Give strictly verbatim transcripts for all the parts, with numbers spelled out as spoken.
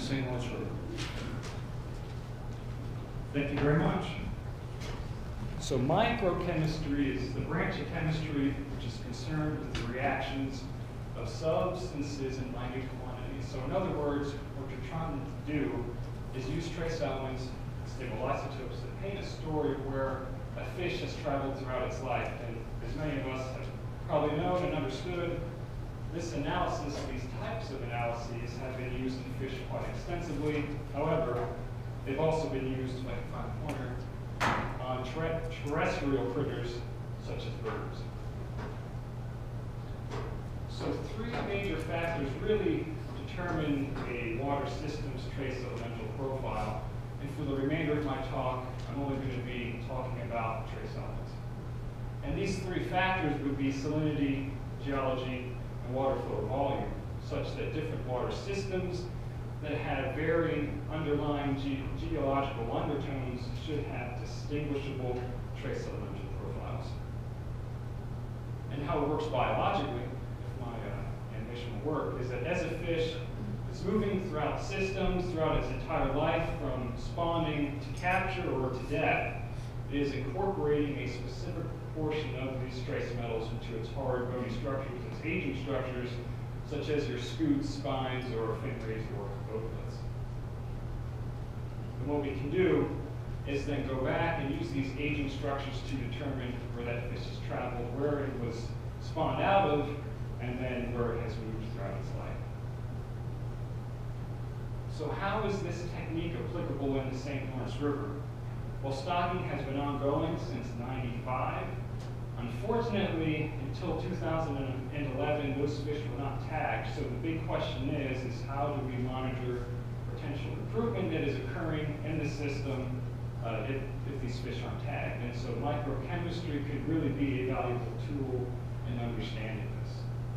Saint Lawrence River. Thank you very much. So microchemistry is the branch of chemistry which is concerned with the reactions of substances in minute quantities. So in other words, what you're trying to do is use trace elements, stable isotopes, that paint a story of where a fish has traveled throughout its life. And as many of us have probably known and understood, this analysis, these types of analyses, have been used in fish quite extensively. However, they've also been used, like a fine pointer, on ter terrestrial critters such as birds. So three major factors really determine a water system's trace elemental profile. And for the remainder of my talk, I'm only going to be talking about trace elements. And these three factors would be salinity, geology, and water flow volume, such that different water systems that have varying underlying ge geological undertones should have distinguishable trace elemental profiles. And how it works biologically, if my uh, animation will work, is that as a fish is moving throughout systems, throughout its entire life, from spawning to capture or to death, it is incorporating a specific proportion of these trace metals into its hard, bony structures, its aging structures, such as your scutes, spines, or fin rays or oviducts. And what we can do is then go back and use these aging structures to determine where that fish has traveled, where it was spawned out of, and then where it has moved throughout its life. So how is this technique applicable in the Saint Lawrence River? Well, stocking has been ongoing since ninety-five. Unfortunately, until two thousand eleven, those fish were not tagged. So the big question is, is how do we monitor potential improvement that is occurring in the system uh, if, if these fish aren't tagged? And so microchemistry could really be a valuable tool in understanding this.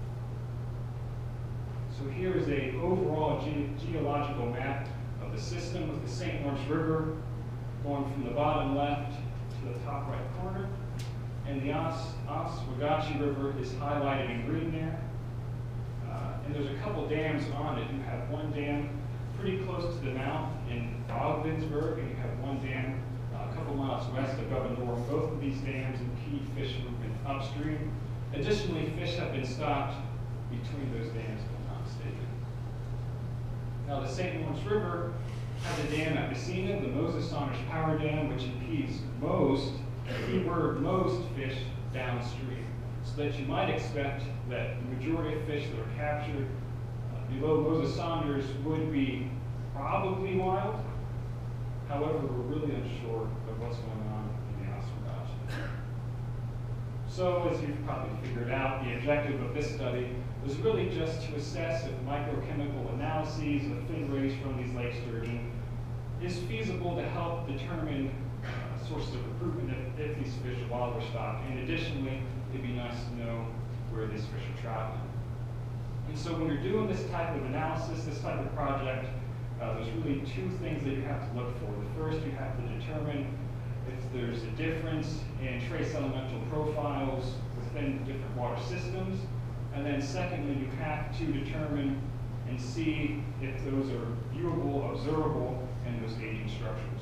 So here is an overall ge geological map of the system with the Saint Lawrence River going from the bottom left to the top right corner. And the Oswegatchie River is highlighted in green there. Uh, and there's a couple dams on it. You have one dam pretty close to the mouth in Ogdensburg, and you have one dam uh, a couple miles west of Governor. Both of these dams impede fish movement upstream. Additionally, fish have been stocked between those dams, if I'm not mistaken. Now, the Saint Lawrence River has a dam at Messina, the Moses-Saunders Power Dam, which impedes most, the key word most, fish downstream. So that you might expect that the majority of fish that are captured uh, below Moses-Saunders would be probably wild. However, we're really unsure of what's going on in the Oswegatchie. So, as you've probably figured out, the objective of this study was really just to assess if microchemical analyses of fin rays from these lake sturgeon is feasible to help determine uh, sources of improvement if, if these fish are wild or stocked. And additionally, it'd be nice to know where these fish are traveling. And so when you're doing this type of analysis, this type of project, uh, there's really two things that you have to look for. The first, you have to determine if there's a difference in trace elemental profiles within different water systems. And then secondly, you have to determine and see if those are viewable, observable in those aging structures.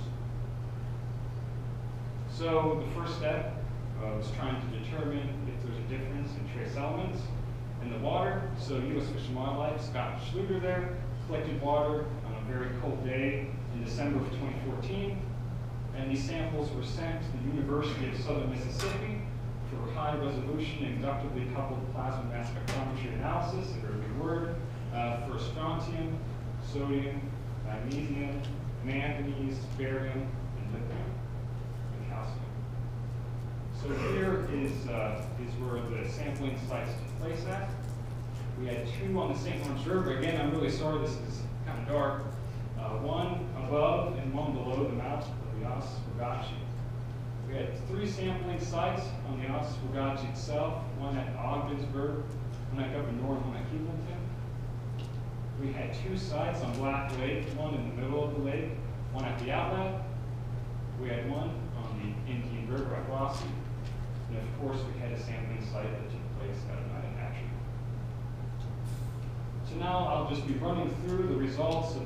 So the first step uh, was trying to determine if there's a difference in trace elements in the water. So U S Fish and Wildlife, Scott Schluetter there, collected water on a very cold day in December of twenty fourteen. And these samples were sent to the University of Southern Mississippi for high resolution inductively coupled plasma mass spectrometry analysis, a very good word, uh, for strontium, sodium, magnesium, manganese, barium, and lithium, and calcium. So here is, uh, is where the sampling sites took place at. We had two on the Saint Lawrence River. Again, I'm really sorry this is kind of dark. Uh, one above and one below the mouth of the Oswegatchie. We had three sampling sites on the Oswegatchie itself, one at Ogdensburg, one at Governor, and one at Klindt. We had two sites on Black Lake, one in the middle of the lake, one at the outlet. We had one on the Indian River at Rossi. And of course, we had a sampling site that took place at United Hatchery. So now I'll just be running through the results of these analyses.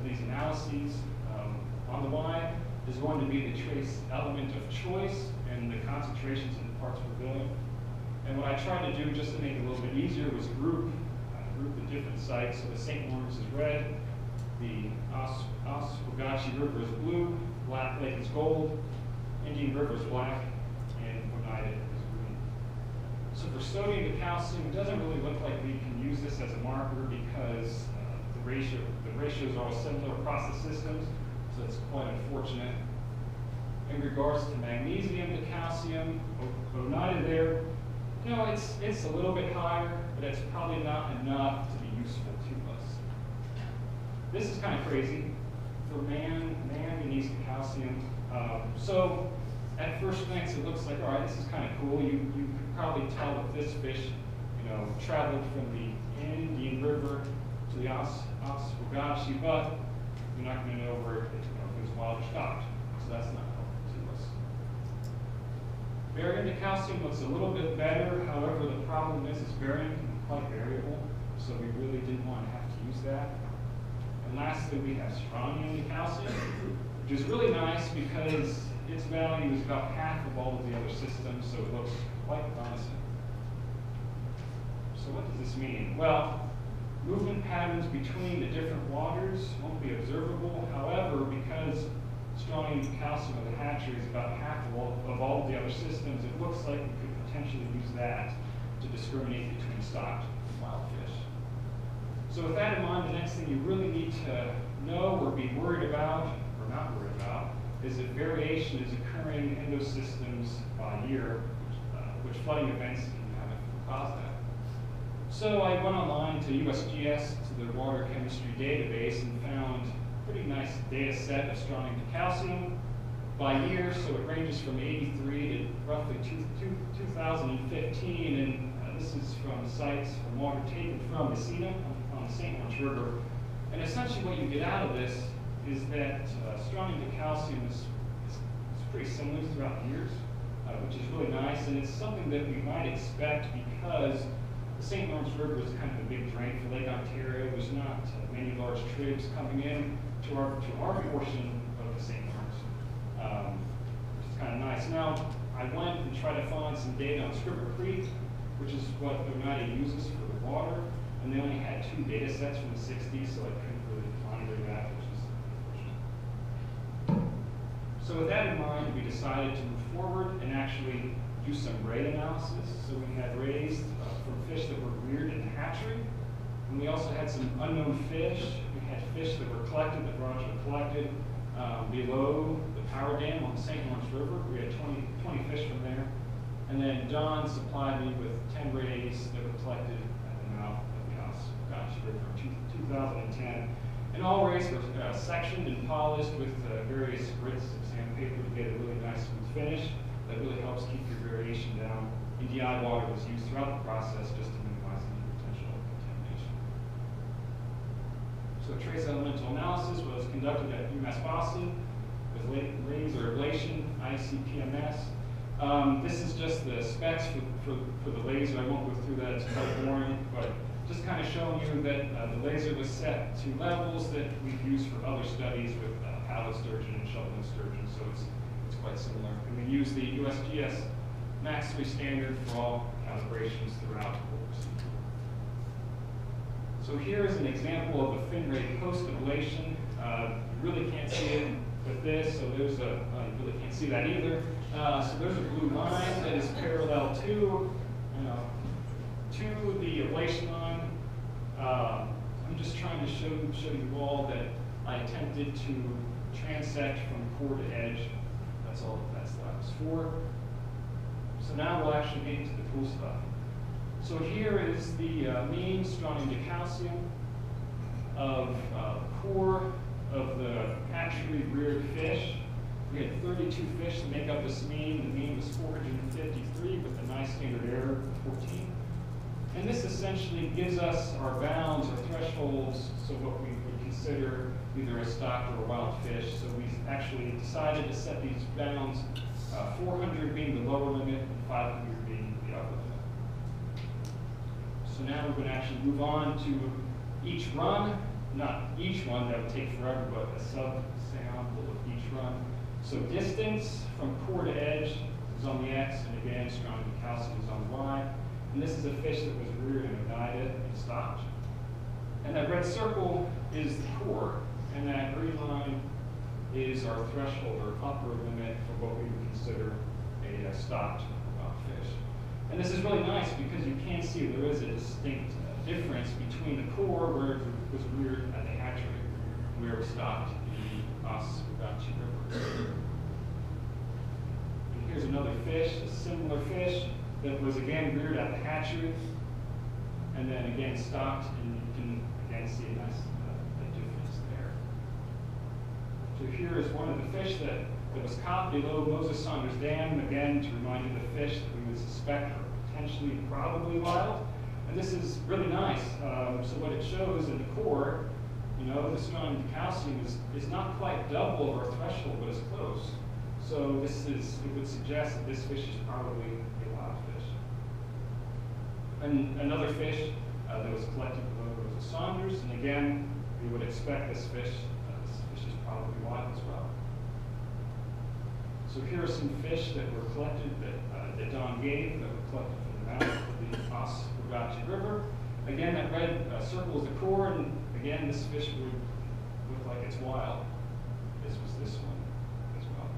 analyses. Um, on the Y is going to be the trace element of choice and the concentrations in the parts per billion. And what I tried to do, just to make it a little bit easier, was group, uh, group the different sites. So the Saint Lawrence is red, the Os Oswegatchie River is blue, Black Lake is gold, Indian River is black, and Oneida is green. So for sodium to calcium, it doesn't really look like we can use this as a marker because uh, the ratio the ratios are all similar across the systems, so it's quite unfortunate. In regards to magnesium to calcium, Oneida there, you know, it's it's a little bit higher, but it's probably not enough to be useful to us. This is kind of crazy. For man, manganese to calcium. Um, so at first glance, it looks like, all right, this is kind of cool. You you could probably tell that this fish, you know, traveled from the Indian River to the Os Oswegatchie, but you're not going to know where it, you know, if it was wild or stocked. So that's not helpful to us. Barium to calcium looks a little bit better. However, the problem is, is barium can be quite variable, so we really didn't want to have to use that. And lastly, we have strontium to calcium, which is really nice because its value is about half of all of the other systems, so it looks quite promising. So what does this mean? Well, movement patterns between the different waters won't be observable. However, because strontium to calcium of the hatchery is about half of all, of all of the other systems, it looks like we could potentially use that to discriminate between stocked and wild fish. So with that in mind, the next thing you really need to know or be worried about, or not worried about, is that variation is occurring in those systems by year, uh, which flooding events can kind of cause that. So I went online to U S G S, to the water chemistry database, and found a pretty nice data set of strontium to calcium by year. So it ranges from eighty-three to roughly two thousand fifteen, and uh, this is from sites from water taken from Messina on the Saint Lawrence River. And essentially what you get out of this is that uh, strontium to calcium is, is, is pretty similar throughout the years, uh, which is really nice, and it's something that we might expect because the Saint Lawrence River is kind of a big drain for Lake Ontario. There's not uh, many large tribs coming in to our, to our portion of the Saint Lawrence, um, which is kind of nice. Now, I went and tried to find some data on Scripper Creek, which is what Oneida uses for the water, and they only had two data sets from the sixties, so I couldn't really monitor that, which is unfortunate. So with that in mind, we decided to move forward and actually do some ray analysis. So we had rays uh, from fish that were reared in the hatchery, and we also had some unknown fish. We had fish that were collected, that Rodger collected um, below the power dam on the Saint Lawrence River. We had twenty, twenty fish from there. And then Don supplied me with ten rays that were collected at the mouth of the Oswegatchie River in two thousand ten. And all rays were uh, sectioned and polished with uh, various grits of sandpaper to get a really nice smooth finish that really helps keep your variation down. And D I water was used throughout the process just to minimize any potential contamination. So trace elemental analysis was conducted at UMass Boston with laser ablation, I C P M S. Um, this is just the specs for, for, for the laser. I won't go through that, it's quite boring, but just kind of showing you that uh, the laser was set to levels that we've used for other studies with uh, pallet sturgeon and shoveling sturgeon, so it's, it's quite similar. And we use the U S G S Max three standard for all calibrations throughout the whole procedure. So here is an example of a fin ray post-ablation. Uh, you really can't see it with this, so there's a, uh, you really can't see that either. Uh, so there's a blue line that is parallel to, you know, to the ablation line. Uh, I'm just trying to show, show you all that I attempted to transect from core to edge. That's all that's that was for. So now we'll actually get into the cool stuff. So here is the uh, mean strontium to calcium of uh, core of the hatchery reared fish. We had thirty-two fish to make up this mean. The mean was four hundred fifty-three with a nice standard error of fourteen. And this essentially gives us our bounds or thresholds, so what we would consider either a stocked or a wild fish. So we actually decided to set these bounds, uh, four hundred being the lower limit and five hundred being the upper limit. So now we're going to actually move on to each run. not each one, that would take forever, but a sub-sample of each run. So distance from core to edge is on the X, and again, strong calcium is on the Y. And this is a fish that was reared in Oneida and stocked. And that red circle is the core, and that green line is our threshold or upper limit for what we would consider a uh, stocked uh, fish. And this is really nice because you can see there is a distinct uh, difference between the core, where it was reared at the hatchery, where it was stocked in the Oswegatchie River. And here's another fish, a similar fish that was again reared at the hatchery, and then again stocked, and you can again see a nice uh, a difference there. So here is one of the fish that, that was caught below Moses Saunders Dam, again to remind you of the fish that we would suspect are potentially probably wild. And this is really nice. Um, so what it shows in the core, you know, the strong calcium is, is not quite double of our threshold, but it's close. So this is, it would suggest that this fish is probably a wild fish. And another fish uh, that was collected below was a Saunders, and again, we would expect this fish, uh, this fish is probably wild as well. So here are some fish that were collected, that, uh, that Don gave, that were collected from the mouth of the Oswegatchie River. Again, that red uh, circle is the core, and again, this fish would look like it's wild. This was this one as well.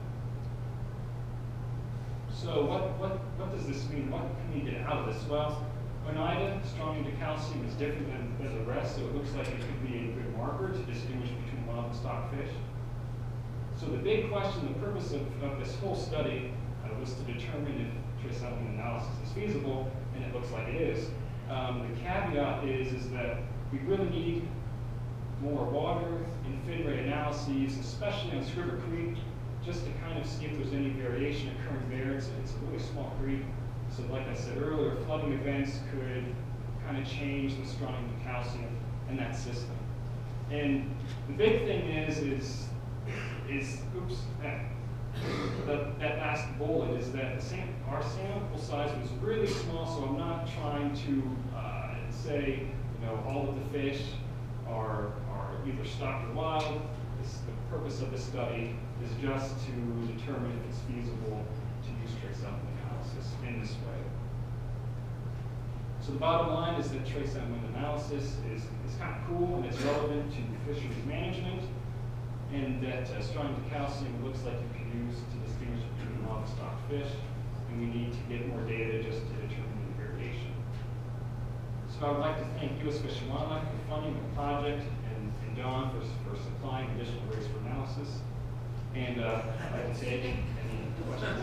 So what, what, what does this mean? What can we get out of this? Well, Oneida, strong into calcium, is different than, than the rest, so it looks like it could be a good marker to distinguish between wild and stock fish. So the big question, the purpose of, of this whole study uh, was to determine if trace element analysis is feasible, and it looks like it is. Um, the caveat is, is that we really need more water and fin rate analyses, especially on Schluetter Creek, just to kind of see if there's any variation occurring there. It's, it's a really small creek. So like I said earlier, flooding events could kind of change the strong calcium in that system. And the big thing is, is, is oops, that, that, that last bullet is that the sam our sample size was really small, so I'm not trying to uh, say, you know, all of the fish are, are either stocked or wild. This, the purpose of the study is just to determine if it's feasible to use trace element analysis in this way. So the bottom line is that trace element analysis is, is kind of cool, and it's relevant to fisheries management, and that uh, strong calcium looks like you can use to distinguish between wild and stocked fish, and we need to get more data just to determine the variation. So I would like to thank U S Fish and Wildlife for funding the project, and, and Don for, for supplying additional rays for analysis. And uh, I'd like to take any questions.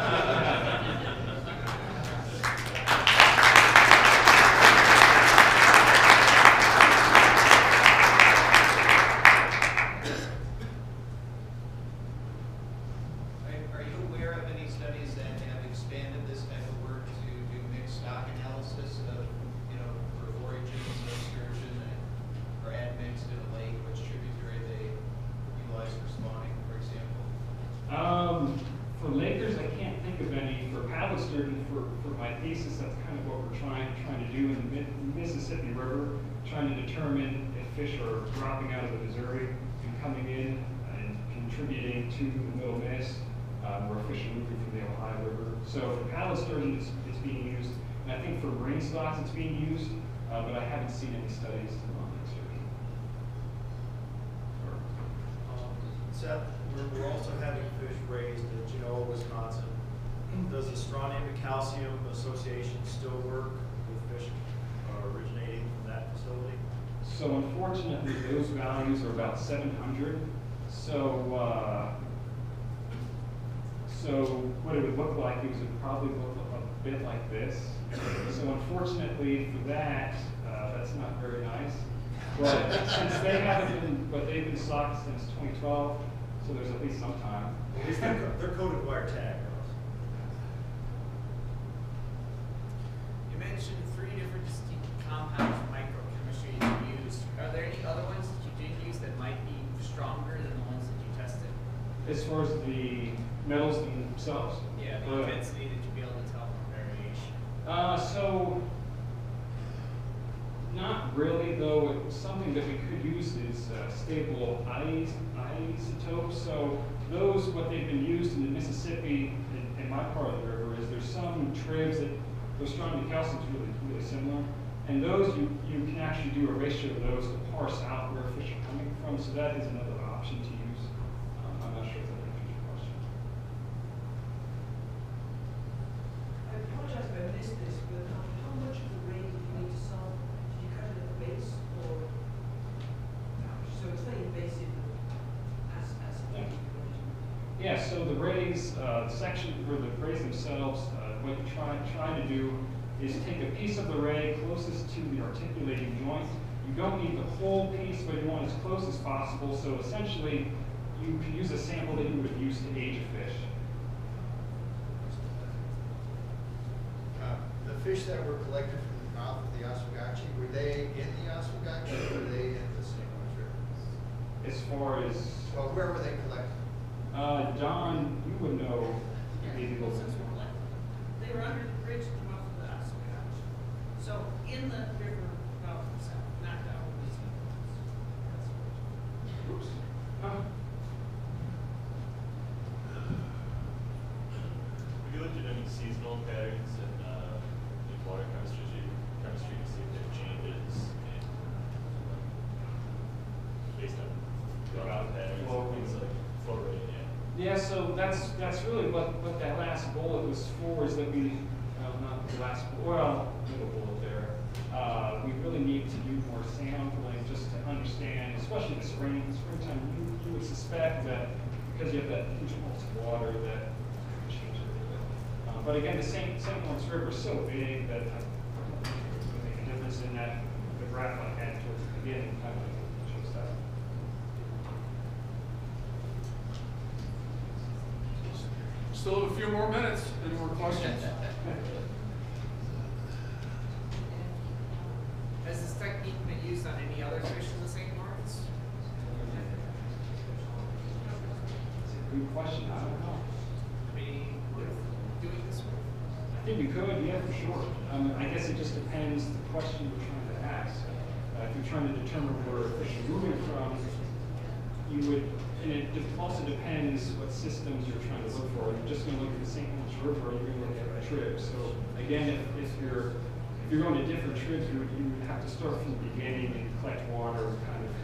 Are you aware of any studies that have expanded this type of work to do mixed stock analysis of, you know, for origins of sturgeon or admixed in a lake, which tributary they utilize for spawning, for example? Um, for lakers, I can't think of any. For paddle sturgeon, for, for my thesis, that's kind of what we're trying trying to do in the Mi Mississippi River, trying to determine if fish are dropping out of the Missouri and coming in and contributing to the Middle Miss, um, where fish are moving from the Ohio River. So for paddle sturgeon, it's, it's being used, and I think for marine stocks, it's being used, uh, but I haven't seen any studies on lake sturgeon. Um, Seth, we're, we're also having fish raised at Genoa, Wisconsin. Does the strontium and calcium association still work with fish uh, originating from that facility? So unfortunately, those values are about seven hundred. So, uh, so what it would look like is it would probably look a bit like this. So unfortunately for that, uh, that's not very nice. But since they haven't been, but they've been stocked since twenty twelve, so there's at least some time. At least they're, they're coated wire tag. You mentioned three different distinct compounds for microchemistry you used. Are there any other ones that you did use that might be stronger than the ones that you tested? As far as the metals themselves? Yeah, the uh, intensity that you'd be able to tell from variation. Uh, so Not really, though. It, something that we could use is uh, stable is isotopes. So those, what they've been used in the Mississippi, in, in my part of the river, is there's some tribs that those strontium and calcium is really, really similar. And those, you, you can actually do a ratio of those to parse out where fish are coming from. So that is another option to use. Um, I'm not sure if that answers your question. I apologize if I missed this, but um, how much of the ray do you need to solve? Do you cut it at the base or? So it's very invasive as, as. Yeah. Yeah, so the rays, uh, section, or the rays themselves, uh, what you try, try to do is take a piece of the ray closest to the articulating joint. You don't need the whole piece, but you want as close as possible. So essentially, you can use a sample that you would use to age a fish. Uh, The fish that were collected from the mouth of the Oswegatchie, were they in the Oswegatchie or were they in the Saint Lawrence River? As far as, Well, where were they collected? uh, Don, you would know maybe the They were under the bridge at the mouth of the Oswegatchie. So in the river mouth itself, not down the sea. Oops. Huh? Have you looked at any seasonal patterns in, uh, in water chemistry, chemistry to see if there are changes in, based on runoff patterns, Flow and things rate. like flow rate, yeah. Yeah, so that's that's really what, what that last bullet was for, is that we, well, not the last, well, middle bullet there. Uh, we really need to do more sampling just to understand, especially the spring, springtime, you, you would suspect that because you have that huge amount of water that could change it a little bit. Uh, but again, the Saint Saint Lawrence River is so big that I don't think it would make a difference in that. The graph I had towards the beginning kind of shows that. Still have a few more minutes. Any more questions? Has this technique been used on any other fish in the Saint Lawrence? It's a good question. I don't know. I mean, with doing this work? I think we could, yeah, for sure. Um, I guess it just depends the question we're trying to ask. Uh, if you're trying to determine where fish are moving from, you would, and it de- also depends what systems you're trying to look for. You're just going to look at the Saint Lawrence River, or you're going to look at the tribs. So again, if, if you're if you're going to different tribs, you would, you would have to start from the beginning and collect water and kind of